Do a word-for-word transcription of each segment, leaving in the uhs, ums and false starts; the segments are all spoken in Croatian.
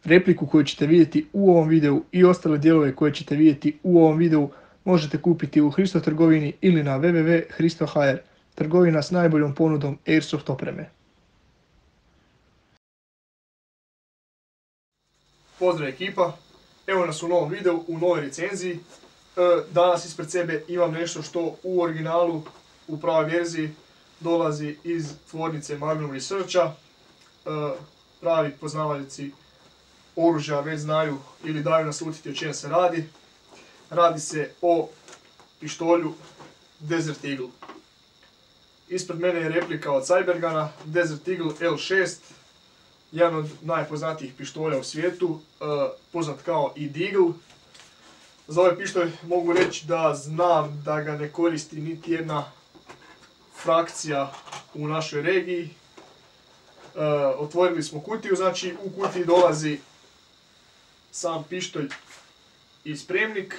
Repliku koju ćete vidjeti u ovom videu i ostale dijelove koje ćete vidjeti u ovom videu možete kupiti u Hristo trgovini ili na w w w tačka hristo tačka h r, trgovina s najboljom ponudom Airsoft opreme. Pozdrav ekipa, evo nas u novom videu, u novoj recenziji. Danas ispred sebe imam nešto što u originalu, u pravoj verziji, dolazi iz tvornice Magnum Researcha. Pravi poznavaljci oružja već znaju ili daju naslutiti o čem se radi. Radi se o pištolju Desert Eagle. Ispred mene je replika od Cyberguna, Desert Eagle L šest, jedan od najpoznatijih pištolja u svijetu, poznat kao i Deagle. Za ovaj pištolj mogu reći da znam da ga ne koristi niti jedna frakcija u našoj regiji. Otvorili smo kutiju, znači u kutiji dolazi sam pištolj i spremnik.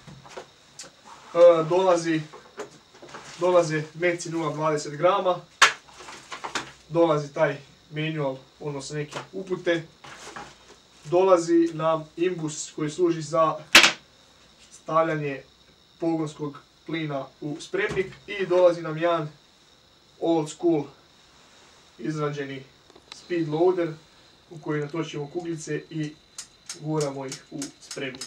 Dolazi, dolaze meci nula zarez dvadeset grama, dolazi taj manual, odnosno neke upute, dolazi nam imbus koji služi za stavljanje pogonskog plina u spremnik i dolazi nam jedan old school izrađeni speed loader u koji natočimo kuglice i guramo ih u spremnik.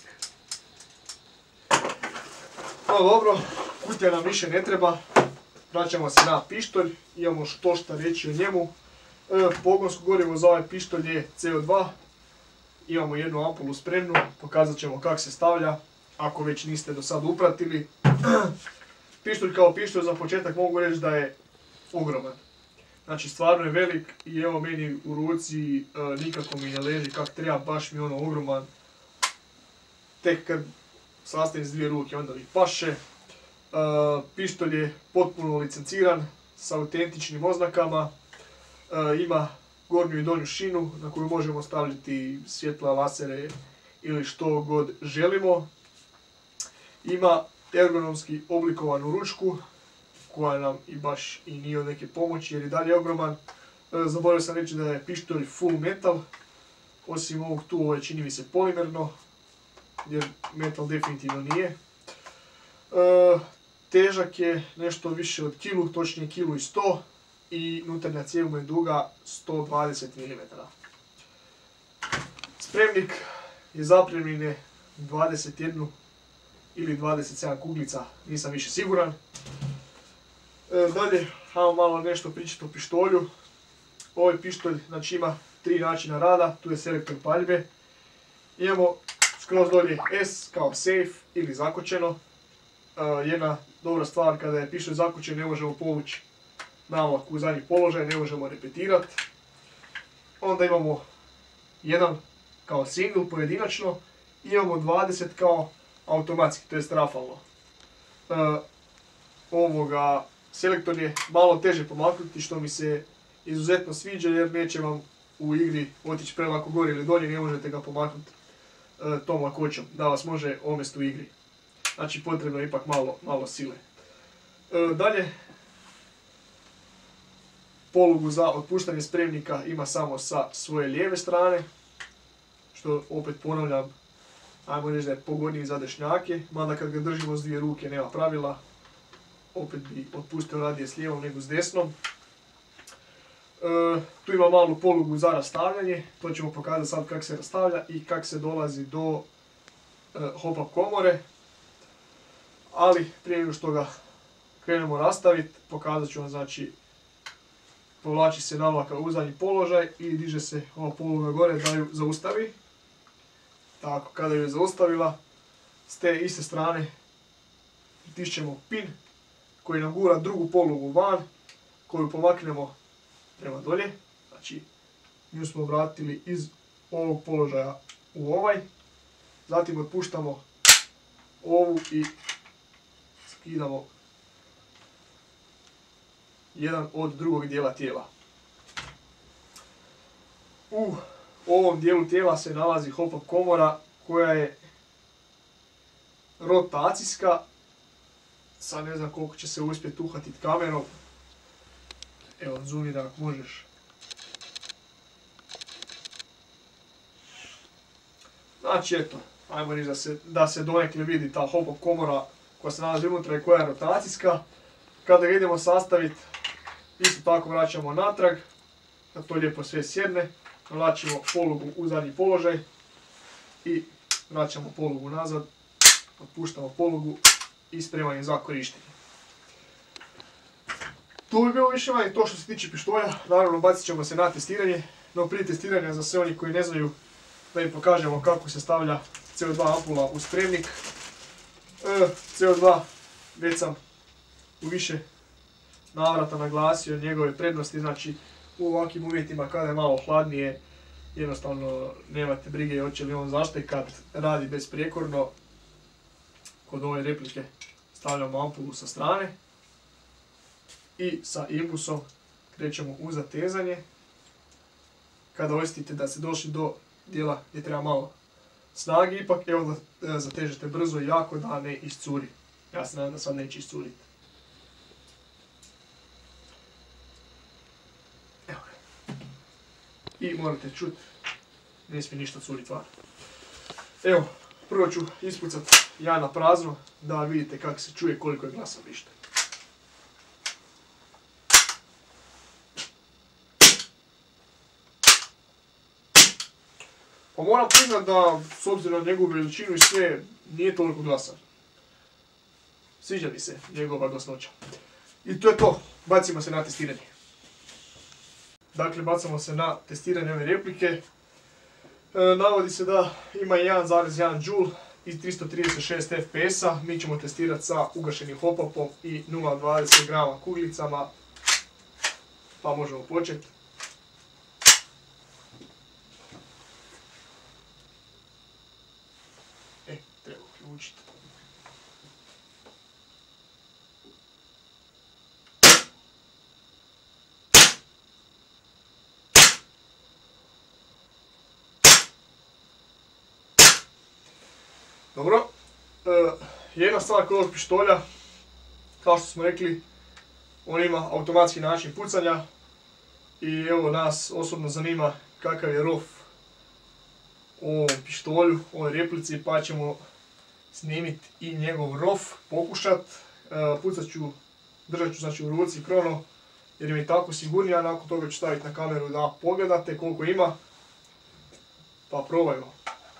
No dobro, kutija nam više ne treba, vraćamo se na pištolj, imamo što šta reći o njemu. Pogonsko gorivo za ovaj pištolj je C O dva, imamo jednu ampulu spremnu, pokazat ćemo kako se stavlja, ako već niste do sad upratili. Pištolj kao pištolj za početak mogu reći da je ogroman. Znači stvarno je velik i evo meni u ruci e, nikako mi ne leži kak treba, baš mi ono ogroman. Tek kad sastavim s dvije ruke onda mi paše. E, pištolj je potpuno licenciran sa autentičnim oznakama. E, ima gornju i donju šinu na koju možemo stavljati svjetla, lasere ili što god želimo. Ima ergonomski oblikovanu ručku koja nam i baš i nije od neke pomoći jer je dalje ogroman. Zaboravio sam reći da je pištolj full metal, osim ovog tu, ovo je čini mi se polimerno, jer metal definitivno nije. E, težak je nešto više od kilu, točnije kilu i sto i unutarnja cijev mu je duga sto dvadeset milimetara. Spremnik je zapremljene dvadeset jedna ili dvadeset sedam kuglica, nisam više siguran. E, dalje, hajmo malo nešto pričati o pištolju. Ovaj pištolj znači, ima tri načina rada, tu je selektor paljbe. Imamo skroz dolje S kao safe ili zakočeno. E, jedna dobra stvar kada je pištolj zakočen ne možemo povući navlak u zadnji položaj, ne možemo repetirati. Onda imamo jedan kao single pojedinačno i imamo dvadeset kao automatski, to je rafalno. E, ovoga selektor je malo teže pomaknuti što mi se izuzetno sviđa jer neće vam u igri otići prelako gore ili dolje, ne možete ga pomaknuti e, tom lakoćom da vas može omesti u igri. Znači potrebno je ipak malo, malo sile. E, dalje, polugu za otpuštanje spremnika ima samo sa svoje lijeve strane, što opet ponavljam, ajmo reći da je pogodniji za dešnjake, mada kad ga držimo s dvije ruke nema pravila, opet bi otpustio radije s lijevom nego s desnom. E, tu ima malu polugu za rastavljanje, to ćemo pokazati sad kako se rastavlja i kako se dolazi do e, hop-up komore. Ali prije nego što ga krenemo rastaviti, pokazat ću vam, znači, povlači se navlaka u zadnji položaj i diže se ova poluga gore da ju zaustavi. Tako, kada ju je zaustavila, s te iste strane pritišćemo pin koji nam gura drugu polugu van, koju pomaknemo prema dolje. Znači, nju smo vratili iz ovog položaja u ovaj. Zatim otpuštamo ovu i skidamo jedan od drugog dijela tijela. U ovom dijelu tijela se nalazi hop-up komora koja je rotacijska. Sad ne znam koliko će se uspjeti uhvatiti kamerom. Evo, zoomiram ako možeš. Znači eto, ajmo reći da se, da se donekle vidi ta hop-up komora koja se nalazi unutra i koja je rotacijska. Kada ga idemo sastaviti, isto tako vraćamo natrag, da to lijepo sve sjedne, navlačimo polugu u zadnji položaj i vraćamo polugu nazad, otpuštamo polugu i spremanje za korištenje. To bi bilo više manje to što se tiče pištolja, naravno bacit ćemo se na testiranje, no prije testiranja za sve oni koji ne znaju da im pokažemo kako se stavlja C O dva ampula u spremnik. E, C O dva već sam u više navrata naglasio njegove prednosti, znači u ovakvim uvjetima kada je malo hladnije jednostavno nemate brige hoće li on zaštekat, radi besprijekorno. Kod ove replike stavljamo ampulu sa strane i sa imbusom krećemo u zatezanje. Kada osjetite da ste došli do dijela gdje treba malo snage ipak, evo da zatežete brzo i jako da ne iscuri. Ja se nadam da sad neće iscuriti. Evo ga. I morate čuti, ne smije ništa curiti van. Evo, prvo ću ispucat ja na prazno da vidite kako se čuje, koliko je glasan pištolj. Pa moram priznat da, s obzirom na njegovu veličinu i sve, nije toliko glasan. Sviđa mi se njegova glasnoća. I to je to, bacimo se na testiranje. Dakle, bacamo se na testiranje ove replike. E, navodi se da ima jedan zarez jedan džul i tristo trideset šest F P S-a. Mi ćemo testirati sa ugašenim hop-upom i nula zarez dvadeset grama kuglicama. Pa možemo početi. E, treba uključiti. Dobro, e, jedna stvar kod ovog pištolja, kao što smo rekli, on ima automatski način pucanja i evo nas osobno zanima kakav je R O F u ovom pištolju, u ovoj replici, pa ćemo snimiti i njegov R O F, pokušat. E, pucat ću, držat ću znači u ruci krono jer mi je tako sigurnije, a nakon toga ću staviti na kameru da pogledate koliko ima, pa probajmo.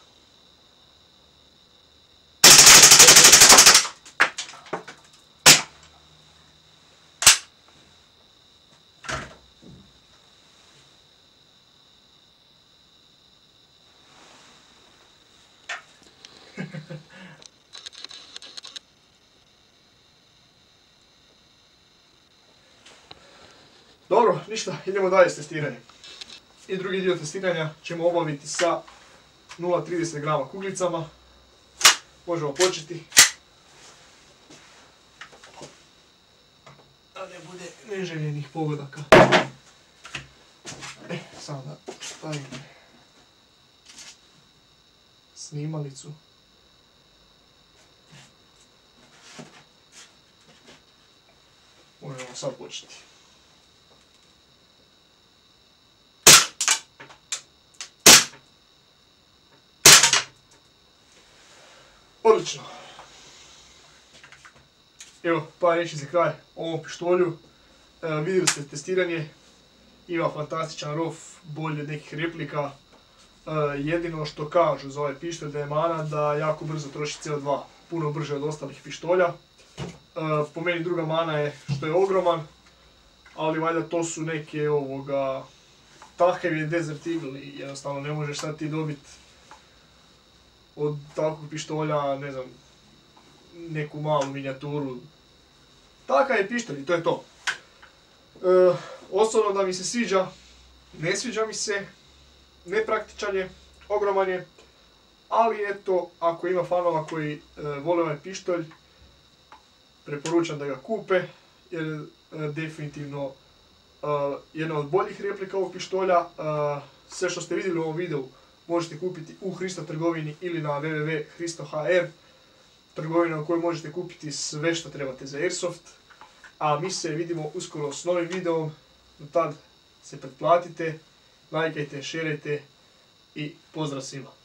Dobro, ništa, idemo dalje s testiranjem. I drugi dio testiranja ćemo obaviti sa nula zarez trideset grama kuglicama. Možemo početi. Da ne bude neželjenih pogodaka. E, samo da stavim snimalicu. Možemo sad početi. Odlično. Evo, par riječi za kraj o ovom pištolju. E, vidjeli ste testiranje, ima fantastičan R O F, bolji od nekih replika. E, jedino što kažu za ovaj pištolj da je mana da jako brzo troši C O dva, puno brže od ostalih pištolja. E, po meni druga mana je što je ogroman, ali valjda to su neke ovoga... Tahev je Desert Eagle i jednostavno ne možeš sad ti dobiti od takvog pištolja, ne znam, neku malu minijaturu. Takav je pištolj i to je to. E, osobno da mi se sviđa, ne sviđa mi se, nepraktičan je, ogroman je, ali eto, ako ima fanova koji e, vole ovaj pištolj, preporučam da ga kupe, jer je e, definitivno e, jedna od boljih replika ovog pištolja. E, sve što ste vidjeli u ovom videu možete kupiti u Hristo trgovini ili na w w w dot hristo dot h r, trgovina u kojoj možete kupiti sve što trebate za Airsoft. A mi se vidimo uskoro s novim videom, do tad se pretplatite, lajkajte, šerajte i pozdrav svima!